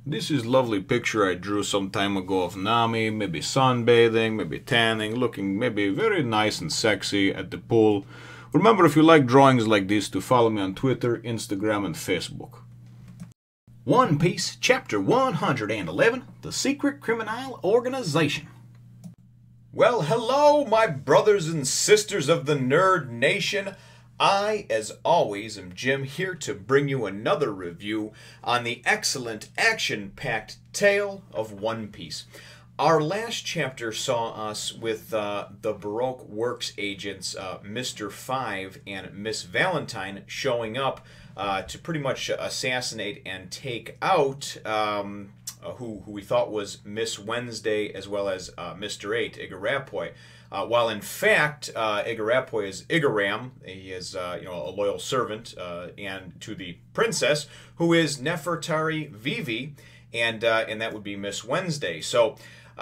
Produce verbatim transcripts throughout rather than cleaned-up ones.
This is a lovely picture I drew some time ago of Nami, maybe sunbathing, maybe tanning, looking maybe very nice and sexy at the pool. Remember, if you like drawings like this, to follow me on Twitter, Instagram, and Facebook. One Piece, Chapter one hundred eleven, The Secret Criminal Organization. Well, hello, my brothers and sisters of the Nerd Nation. I, as always, am Jim, here to bring you another review on the excellent, action-packed tale of One Piece. Our last chapter saw us with uh, the Baroque Works agents, uh, Mister Five and Miss Valentine, showing up uh, to pretty much assassinate and take out um, uh, who, who we thought was Miss Wednesday, as well as uh, Mister Eight, Igaram. Uh, while in fact, uh, Igaram is Igaram. He is, uh, you know, a loyal servant, uh, and to the princess, who is Nefertari Vivi, and uh, and that would be Miss Wednesday. So,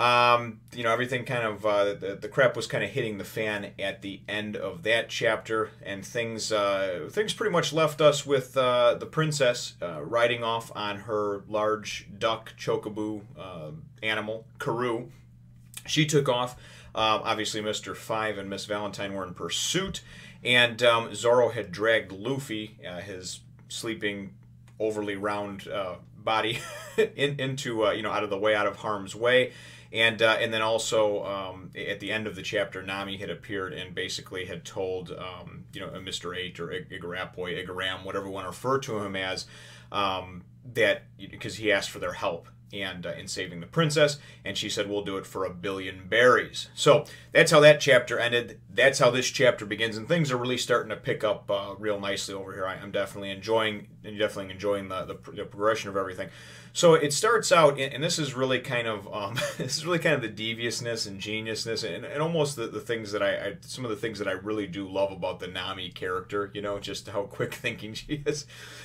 um, you know, everything kind of uh, the the crap was kind of hitting the fan at the end of that chapter, and things uh, things pretty much left us with uh, the princess uh, riding off on her large duck chocobo uh, animal, Karoo. She took off. Um, obviously, Mister Five and Miss Valentine were in pursuit, and um, Zoro had dragged Luffy, uh, his sleeping, overly round uh, body, in, into uh, you know out of the way, out of harm's way, and uh, and then also um, at the end of the chapter, Nami had appeared and basically had told um, you know Mister Eight or Igaram, Igaram, whatever you want to refer to him as, um, that because he asked for their help. And uh, in saving the princess, and she said, we'll do it for a billion berries. So that's how that chapter ended. That's how this chapter begins, and things are really starting to pick up uh, real nicely over here. I, I'm definitely enjoying, definitely enjoying the, the, the progression of everything. So it starts out, and this is really kind of, um, this is really kind of the deviousness and geniusness, and, and almost the, the things that I, I, some of the things that I really do love about the Nami character. You know, just how quick thinking she is.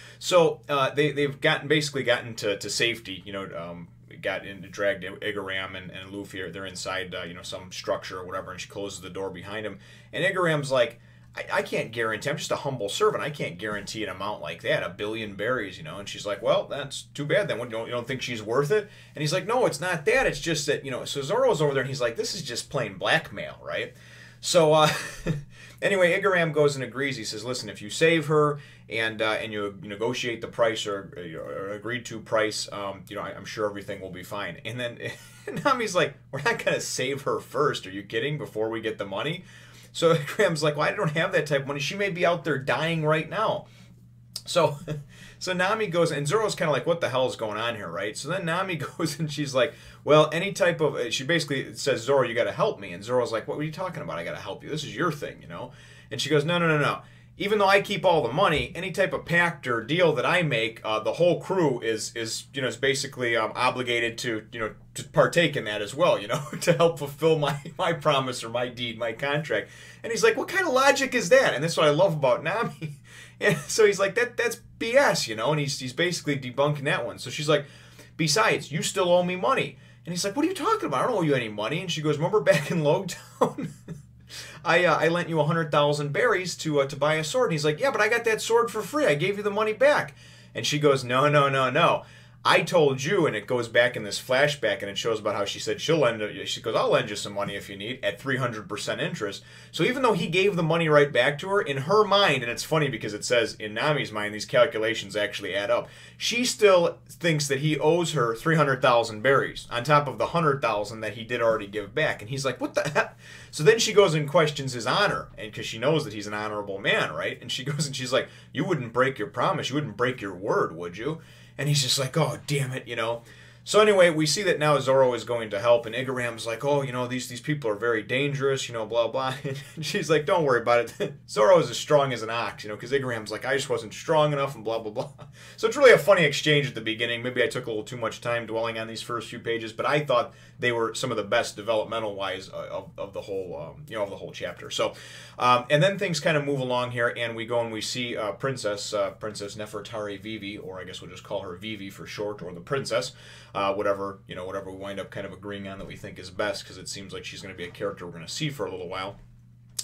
So uh, they, they've gotten basically gotten to, to safety, you know, um, got into dragged Igaram and, and Luffy, they're inside, uh, you know, some structure or whatever, and she closes the door behind him. And Igaram's like, I, I can't guarantee, I'm just a humble servant, I can't guarantee an amount like that, a billion berries, you know. And she's like, well, that's too bad then, you don't, you don't think she's worth it? And he's like, no, it's not that, it's just that, you know, so Zoro's over there, and he's like, this is just plain blackmail, right? So, uh, anyway, Igaram goes and agrees. He says, listen, if you save her and uh, and you negotiate the price or, or agreed to price, um, you know, I, I'm sure everything will be fine. And then Nami's like, we're not going to save her first. Are you kidding? Before we get the money? So Igaram's like, well, I don't have that type of money. She may be out there dying right now. So, so Nami goes, and Zoro's kind of like, what the hell is going on here, right? So then Nami goes and she's like, well, any type of, she basically says, Zoro, you got to help me. And Zoro's like, what are you talking about? I got to help you. This is your thing, you know? And she goes, no, no, no, no. Even though I keep all the money, any type of pact or deal that I make, uh, the whole crew is, is you know, is basically um, obligated to, you know, to partake in that as well, you know, to help fulfill my, my promise or my deed, my contract. And he's like, what kind of logic is that? And that's what I love about Nami. And so he's like, that that's B S, you know, and he's, he's basically debunking that one. So she's like, besides, you still owe me money. And he's like, what are you talking about? I don't owe you any money. And she goes, remember back in Logtown? I uh, I lent you a hundred thousand berries to uh, to buy a sword. And he's like, yeah, but I got that sword for free. I gave you the money back. And she goes, no, no, no, no. I told you, and it goes back in this flashback, and it shows about how she said she'll lend. She goes, I'll lend you some money if you need at three hundred percent interest. So even though he gave the money right back to her, in her mind, and it's funny because it says in Nami's mind these calculations actually add up. She still thinks that he owes her three hundred thousand berries on top of the one hundred thousand that he did already give back. And he's like, what the heck? So then she goes and questions his honor, and because she knows that he's an honorable man, right? And she goes and she's like, you wouldn't break your promise. You wouldn't break your word, would you? And he's just like, oh, damn it, you know. So anyway, we see that now Zoro is going to help, and Igaram's like, oh, you know, these these people are very dangerous, you know, blah, blah. And she's like, don't worry about it. Zoro is as strong as an ox, you know, because Igaram's like, I just wasn't strong enough, and blah, blah, blah. So it's really a funny exchange at the beginning. Maybe I took a little too much time dwelling on these first few pages, but I thought they were some of the best developmental-wise of, of the whole, um, you know, of the whole chapter. So, um, and then things kind of move along here, and we go and we see uh, Princess, uh, Princess Nefertari Vivi, or I guess we'll just call her Vivi for short, or the Princess. Uh, whatever, you know, whatever we wind up kind of agreeing on that we think is best, because it seems like she's going to be a character we're going to see for a little while.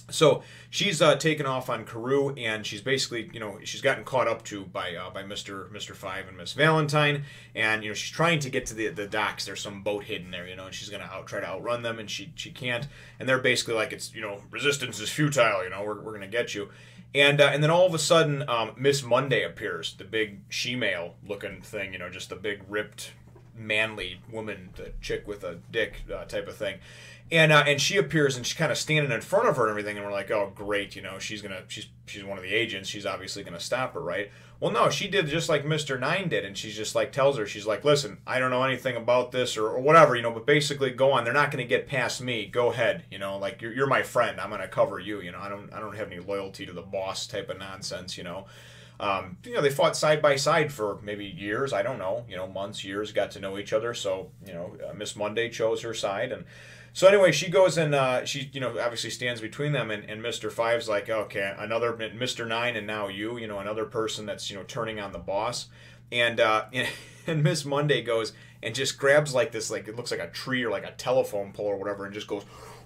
So she's uh, taken off on Karoo, and she's basically, you know, she's gotten caught up to by uh, by Mister Mister Five and Miss Valentine, and you know she's trying to get to the the docks. There's some boat hidden there, you know, and she's gonna out try to outrun them, and she she can't. And they're basically like, it's, you know, resistance is futile, you know, we're we're gonna get you. And uh, and then all of a sudden, um, Miss Monday appears, the big she-male looking thing, you know, just the big ripped, manly woman, the chick with a dick uh, type of thing. And uh, and she appears, and she's kind of standing in front of her and everything, and we're like, oh great, you know, she's gonna she's she's one of the agents, she's obviously gonna stop her, right? Well, no, she did just like Mister Nine did, and she's just like tells her, she's like, listen, I don't know anything about this or, or whatever, you know, but basically go on, they're not gonna get past me, go ahead, you know, like you're you're my friend, I'm gonna cover you, you know, I don't I don't have any loyalty to the boss type of nonsense, you know. Um, you know, they fought side by side for maybe years, I don't know, you know, months, years, got to know each other, so you know, uh, Miss Monday chose her side. And so anyway, she goes and uh, she, you know, obviously stands between them, and, and Mister Five's like, okay, another Mister Nine, and now you, you know, another person that's, you know, turning on the boss. And uh, and Miss Monday goes and just grabs like this, like it looks like a tree or like a telephone pole or whatever, and just goes,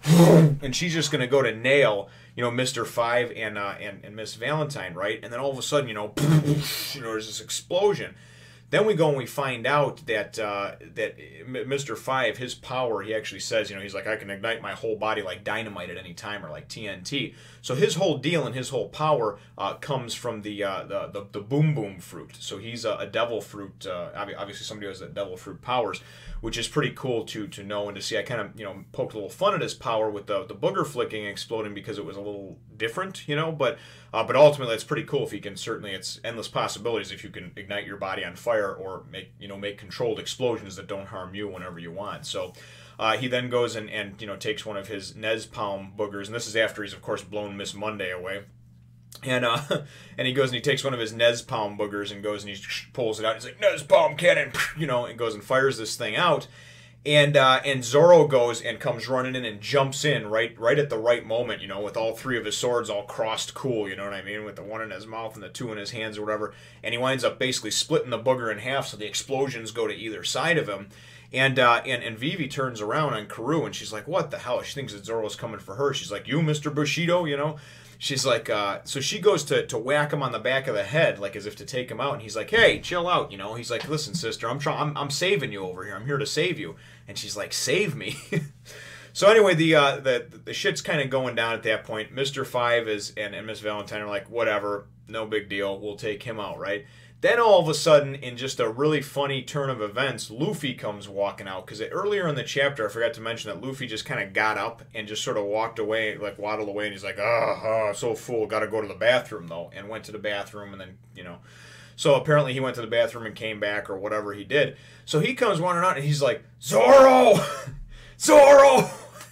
and she's just gonna go to nail, you know, Mister Five and uh, and and Miss Valentine, right? And then all of a sudden, you know, you know, there's this explosion. Then we go and we find out that uh, that Mister Five, his power, he actually says, you know, he's like, I can ignite my whole body like dynamite at any time, or like T N T. So his whole deal and his whole power uh, comes from the, uh, the the the boom boom fruit. So he's a, a devil fruit. Uh, obviously, somebody who has that devil fruit powers, which is pretty cool to to know and to see. I kind of, you know, poked a little fun at his power with the the booger flicking and exploding because it was a little different, you know, but uh, but ultimately it's pretty cool if you can, certainly it's endless possibilities if you can ignite your body on fire or make, you know, make controlled explosions that don't harm you whenever you want. So uh, he then goes and, and you know, takes one of his Nez Palm boogers, and this is after he's of course blown Miss Monday away. And uh, and he goes and he takes one of his Nez Palm boogers and goes and he pulls it out. He's like, Nez Palm cannon, you know, and goes and fires this thing out. And uh, and Zoro goes and comes running in and jumps in right right at the right moment, you know, with all three of his swords all crossed cool, you know what I mean, with the one in his mouth and the two in his hands or whatever. And he winds up basically splitting the booger in half, so the explosions go to either side of him. And uh, and and Vivi turns around on Karoo and she's like, what the hell? She thinks that Zoro's coming for her. She's like, you, Mister Bushido, you know. She's like, uh, so she goes to, to whack him on the back of the head, like as if to take him out. And he's like, hey, chill out, you know. He's like, listen, sister, I'm trying, I'm, I'm saving you over here. I'm here to save you. And she's like, save me. So anyway, the uh, the the shit's kind of going down at that point. Mister Five is and, and Miss Valentine are like, whatever, no big deal. We'll take him out, right? Then all of a sudden, in just a really funny turn of events, Luffy comes walking out. Because earlier in the chapter, I forgot to mention that Luffy just kind of got up and just sort of walked away, like waddled away. And he's like, ah, oh, so full, got to go to the bathroom, though. And went to the bathroom and then, you know. So apparently he went to the bathroom and came back or whatever he did. So he comes wandering out and he's like, Zoro! Zoro!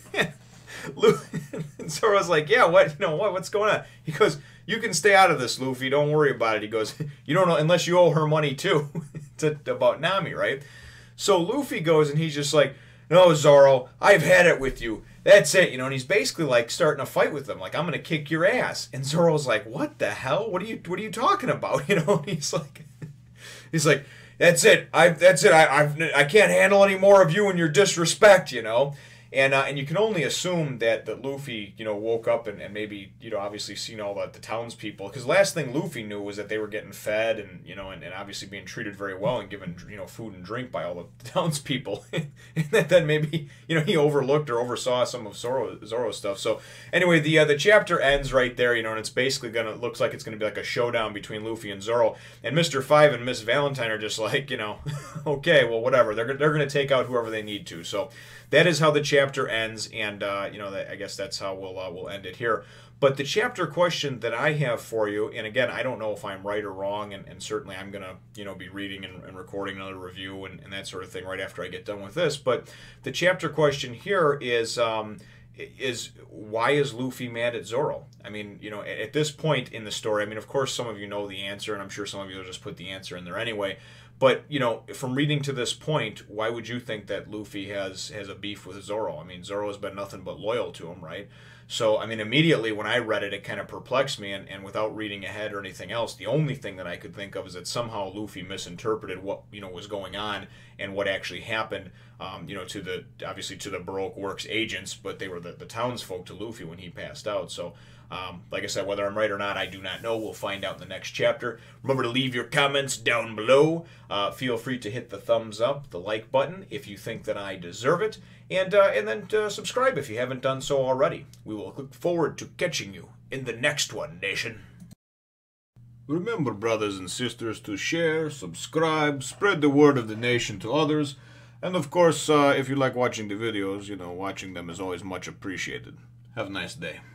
And Zoro's like, yeah, what, you know, what, what's going on? He goes, you can stay out of this, Luffy. Don't worry about it. He goes, you don't know, unless you owe her money too, to, about Nami, right? So Luffy goes and he's just like, no, Zoro, I've had it with you. That's it, you know, and he's basically like starting a fight with them, like, I'm gonna kick your ass. And Zoro's like, what the hell? What are you what are you talking about? You know, and he's like he's like, that's it. I that's it. I I've, I can't handle any more of you and your disrespect, you know. And uh, and you can only assume that, that Luffy, you know, woke up and, and maybe, you know, obviously seen all the, the townspeople. Because the last thing Luffy knew was that they were getting fed and, you know, and, and obviously being treated very well and given, you know, food and drink by all the townspeople. And then maybe, you know, he overlooked or oversaw some of Zoro, Zoro's stuff. So anyway, the uh, the chapter ends right there, you know, and it's basically going to, looks like it's going to be like a showdown between Luffy and Zoro. And Mister Five and Miss Valentine are just like, you know, okay, well, whatever. They're, they're going to take out whoever they need to. So that is how the chapter ends, and uh, you know, I guess that's how we'll uh, we'll end it here. But the chapter question that I have for you, and again, I don't know if I'm right or wrong, and, and certainly I'm gonna, you know, be reading and, and recording another review and, and that sort of thing right after I get done with this. But the chapter question here is um, is why is Luffy mad at Zoro? I mean, you know, at this point in the story, I mean, of course, some of you know the answer, and I'm sure some of you will just put the answer in there anyway. But, you know, from reading to this point, why would you think that Luffy has has a beef with Zoro? I mean, Zoro has been nothing but loyal to him, right? So, I mean, immediately when I read it, it kind of perplexed me, and, and without reading ahead or anything else, the only thing that I could think of is that somehow Luffy misinterpreted what, you know, was going on and what actually happened, um, you know, to the, obviously to the Baroque Works agents, but they were the, the townsfolk to Luffy when he passed out. So, um, like I said, whether I'm right or not, I do not know. We'll find out in the next chapter. Remember to leave your comments down below. Uh, feel free to hit the thumbs up, the like button, if you think that I deserve it. And, uh, and then uh, subscribe if you haven't done so already. We will look forward to catching you in the next one, Nation. Remember, brothers and sisters, to share, subscribe, spread the word of the nation to others. And of course, uh, if you like watching the videos, you know, watching them is always much appreciated. Have a nice day.